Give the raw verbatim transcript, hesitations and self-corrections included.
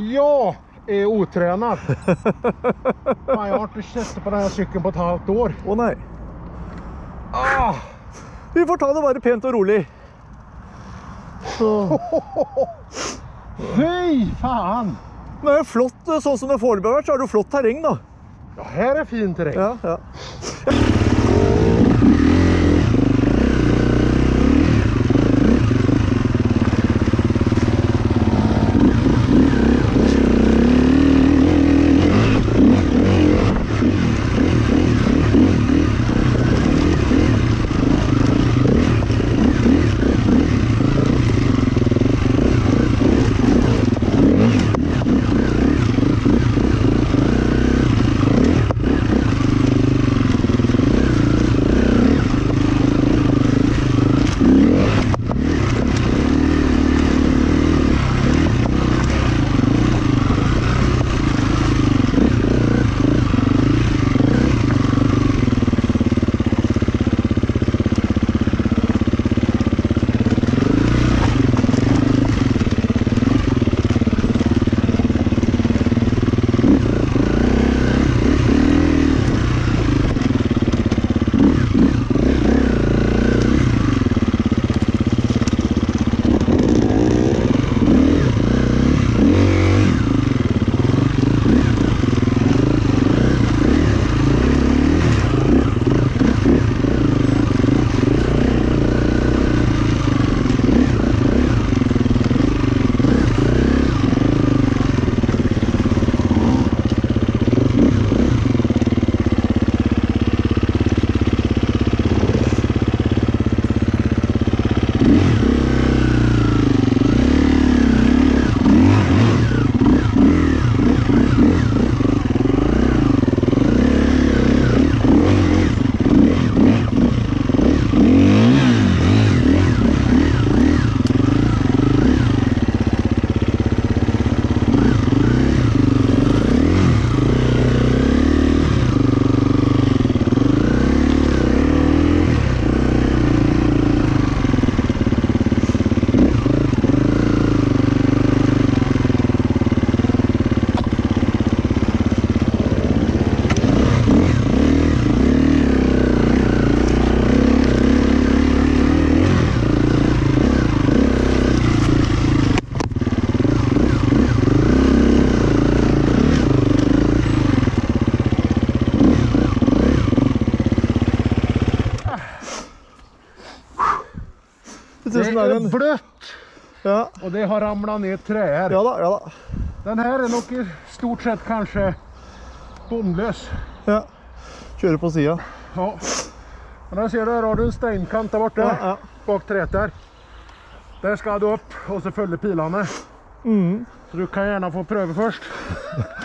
Jag är otränad. Fan, jag har inte sett på den här cykeln på ett halvt år. Å nei. Ah! Vi får ta det bare pent og rolig. Så. Fy fan! Men det er flott, sånn som det foreløpig har vært, så er det jo flott terreng da. Ja, här är fin terräng. Ja, ja. Det är blött. Ja. Och det har ramlat ner träd. Ja da, ja da. Den här är nog i stort sett kanske bomlös. Ja. Kjører på siden. Ja. Men där ser du, här har du en steinkant där borta. Ja, ja. Bak träet där. Där ska du upp och så följer pilarna. Mm. Så du kan gärna få pröva först.